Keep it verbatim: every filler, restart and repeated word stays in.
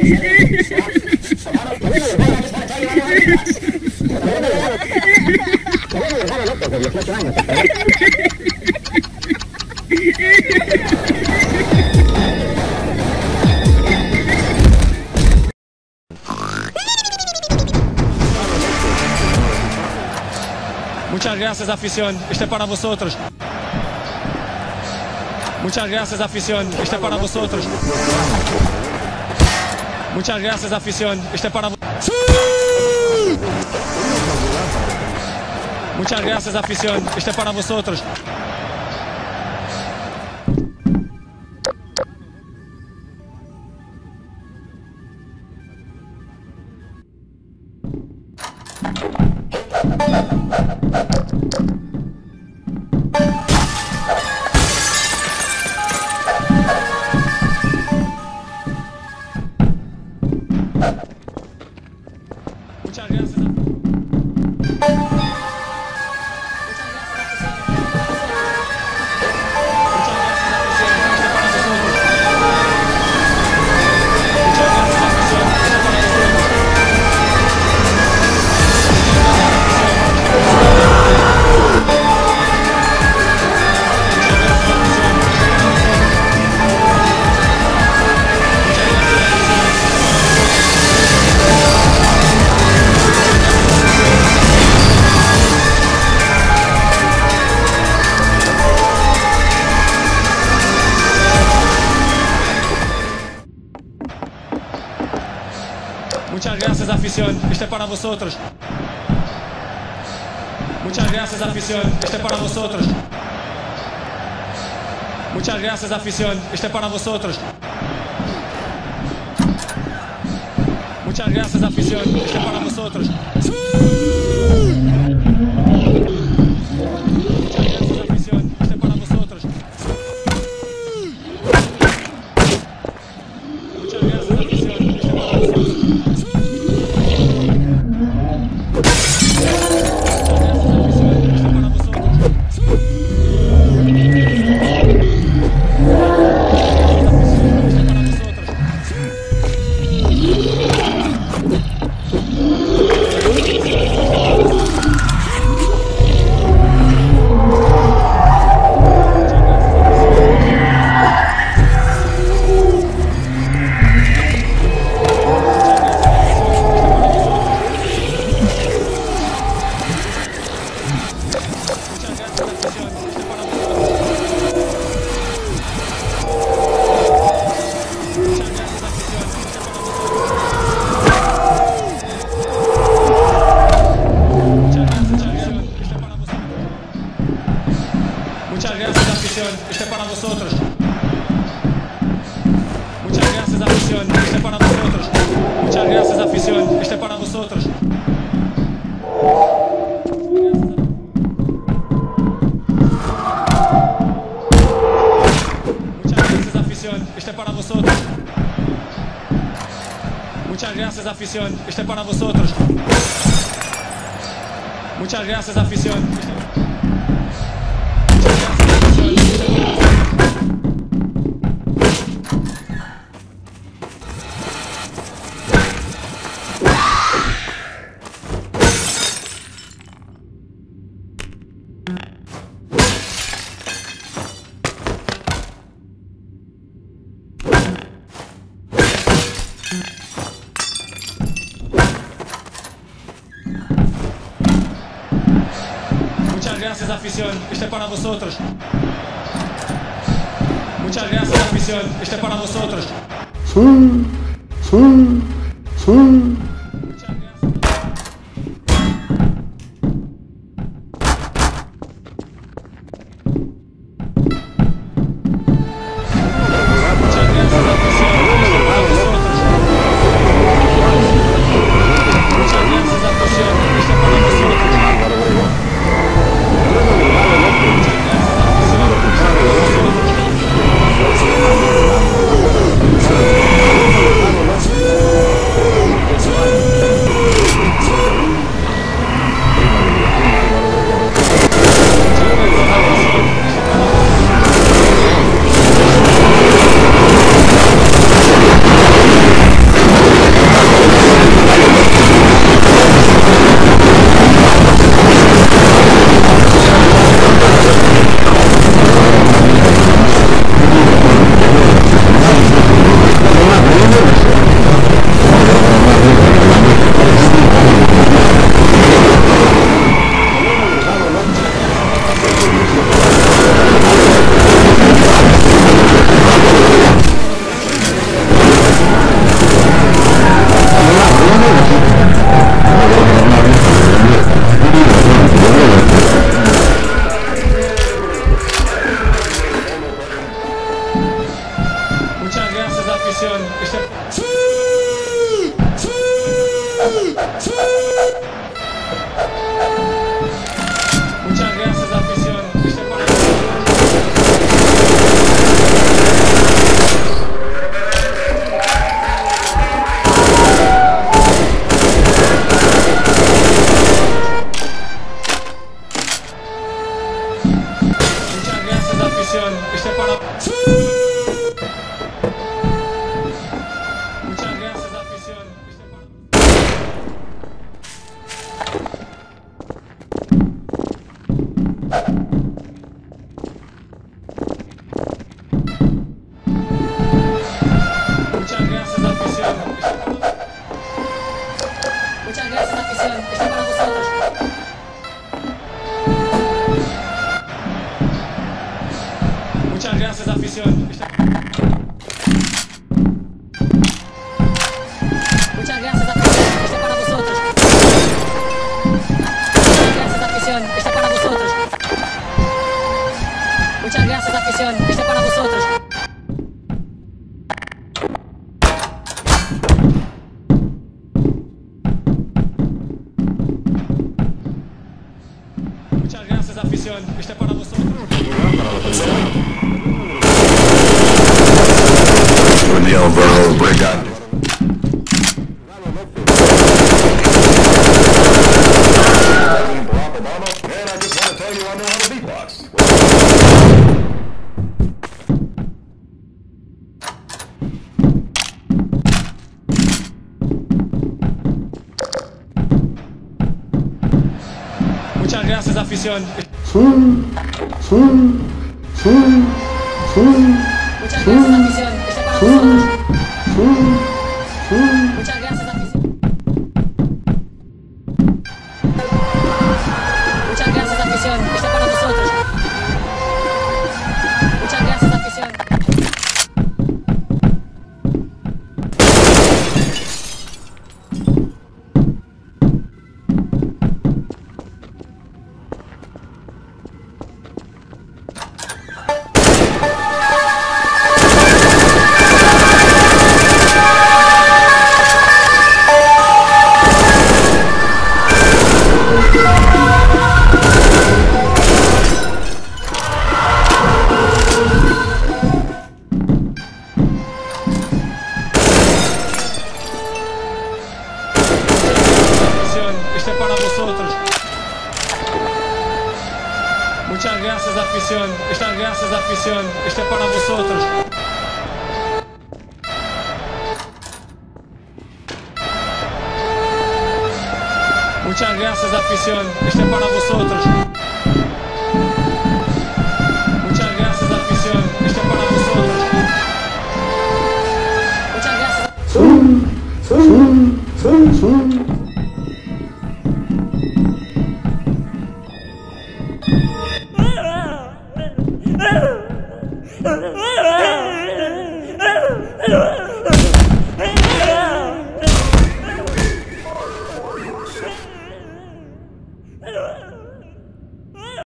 Muchas gracias, afición. Este es para vosotros. Muchas gracias, afición. Este es para vosotros. Muchas gracias, afición. Este es para vosotros. Muchas gracias, afición. Este es para vosotros. Muchas gracias. Muchas gracias, afición. Este es para vosotros. Muchas gracias, afición. Este es para vosotros. Muchas gracias, afición. Este es para vosotros. Muchas gracias, afición. Este es para vosotros. Muchas gracias, afición. Este es para vosotros. Muchas gracias, afición. Este es para vosotros. Muchas gracias, afición. Este es para vosotros. Muchas gracias, afición. Este es para vosotros. Muchas gracias, afición. Este es para vosotros. Muchas gracias, afición. Muchas gracias, afición. Este es para vosotros. Muchas gracias, afición. Este es para vosotros. Sí, sí, sí. Let's go. afición. Este... ¡Sí! ¡Sí! ¡Sí! Muchas gracias, afición. Este para Este para... ¡Sí! Muchas gracias, afición. Este para... Muchas gracias, afición. Este para... Muchas gracias, afición. Este para vosotros. Muchas gracias, afición. Este... Muchas gracias, afición. Este para vosotros. Muchas gracias, afición. Este para vosotros. Muchas gracias, afición. Este para vosotros. Muchas gracias, afición. Este para vosotros. Neil Burrows, break out. Barack Obama, and I just want to tell you I know how to beatbox. Muchas gracias, afición. Muchas gracias, afición. Este para vosotros. Muchas gracias, afición. Muchas gracias, afición. Este para vosotros. Muchas gracias, afición. Este para vosotros. Muchas gracias, afición. Muchas gracias, afición. Este para vosotros. Muchas gracias, afición. Este para vosotros. Muchas gracias, afición. Este para vosotros. Muchas gracias. Uh